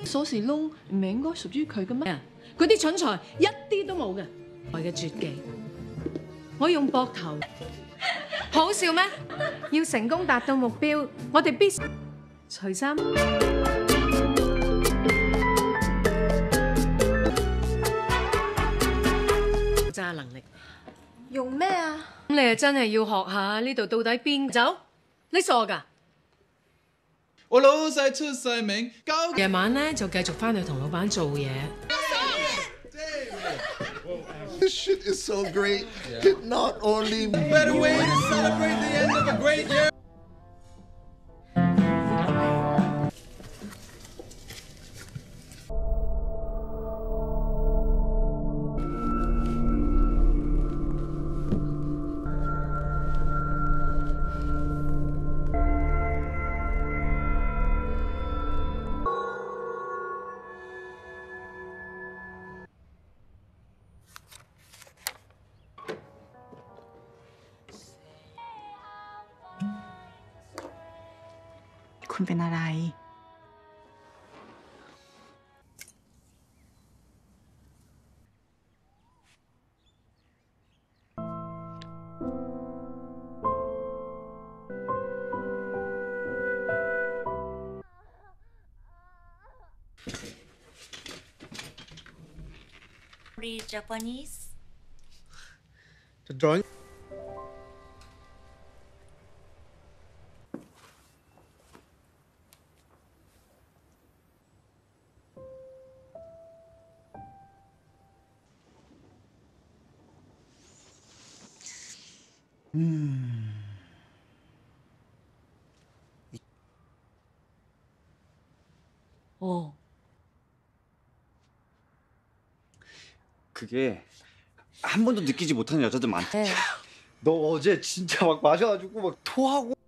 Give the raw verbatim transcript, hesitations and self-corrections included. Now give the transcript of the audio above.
鎖匙窿唔係應該屬於佢嘅咩？ 佢啲蠢材一啲都冇嘅，我嘅絕技，我用膊頭，好笑咩？要成功達到目標，我哋必須除衫。揸能力用咩啊？ 咁你啊真係要學下呢度到底邊走？你傻㗎？ 我老細出晒名， 夜晚咧就繼續翻去同老闆做嘢。 This shit is so great. It not only better way to celebrate the end of a great year. คุณเป็นอะไรรีเจแปนิส The drawing. 음. 어. 그게 한 번도 느끼지 못하는 여자들 많대. 너 어제 진짜 막 마셔가지고 막 토하고.